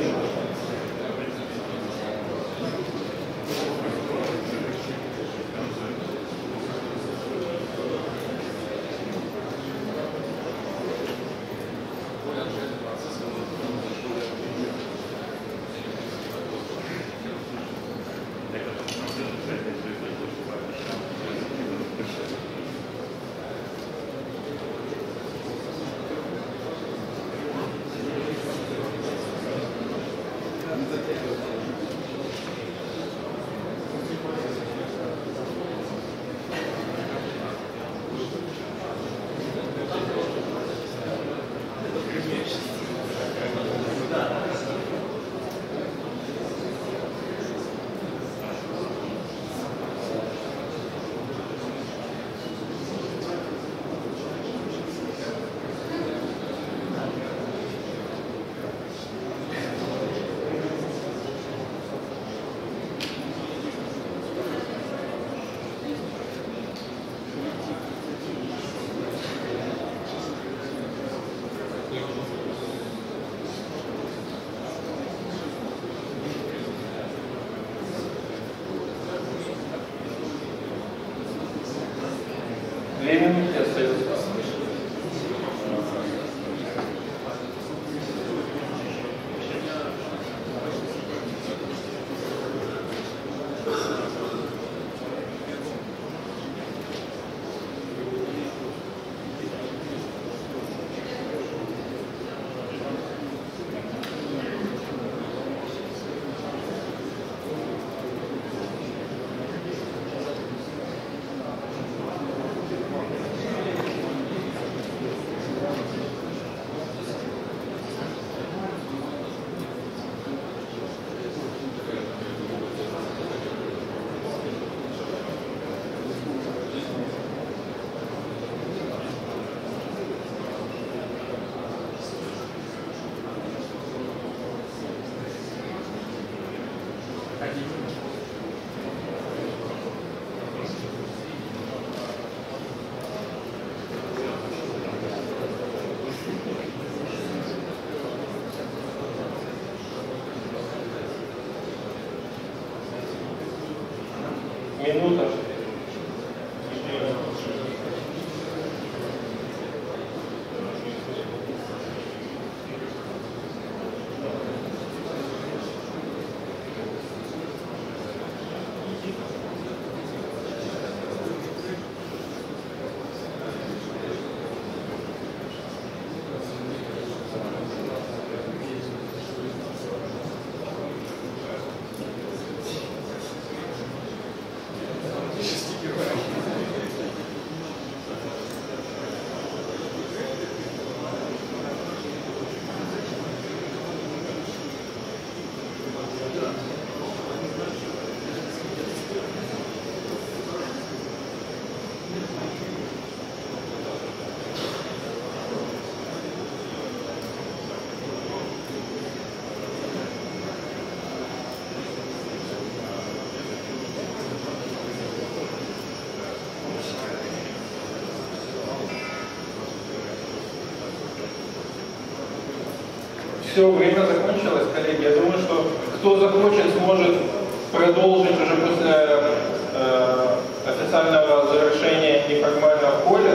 минуты остается. Минута. Все, время закончилось, коллеги. Я думаю, что кто захочет, сможет продолжить уже после официального завершения неформального поля.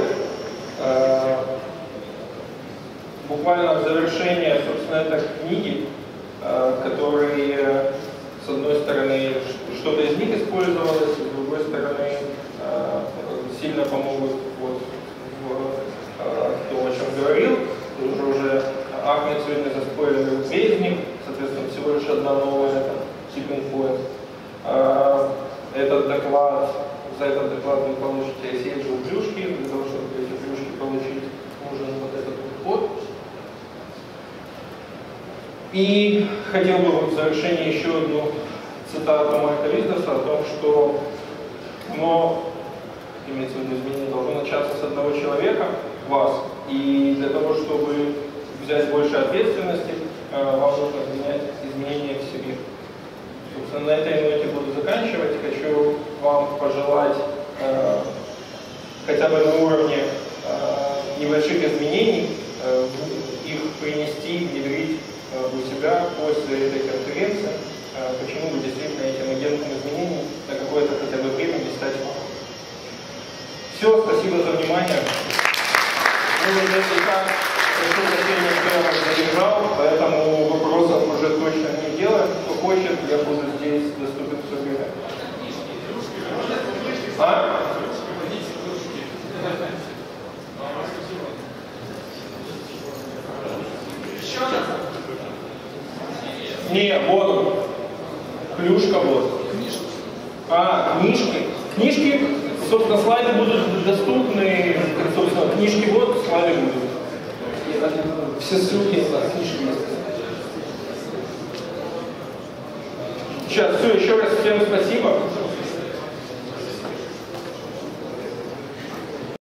Буквально в завершение, собственно, этой книги, которые, с одной стороны, что-то из них использовалось, с другой стороны, сильно помогут вот, то, о чем говорил. Уже Ахмед сегодня заспойлерил бездник, соответственно, всего лишь одна новая, это tipping point. Этот доклад, за этот доклад вы получите ICH плюшки, для того, чтобы эти плюшки получить, нужен вот этот код. И хотел бы в завершении еще одну цитату Марка Виздерса о том, что имеется в виду изменение должно начаться с одного человека, вас, и для того, чтобы взять больше ответственности, вам нужно принять изменения в себе. Собственно, на этой ноте буду заканчивать. Хочу вам пожелать хотя бы на уровне небольших изменений их принести, внедрить у себя после этой конференции. Почему бы действительно этим агентом изменений на какое-то хотя бы время не стать вам. Все, спасибо за внимание. Прошу прощения, что я вас задержал, поэтому вопросов уже точно не делаем. Кто хочет, я буду здесь доступен все время. А? Не, вот. Плюшка вот. Книжки. Книжки, собственно, слайды будут доступны. Собственно, книжки вот, слайды будут. Все ссылки на книжки есть. Сейчас, все, еще раз всем спасибо.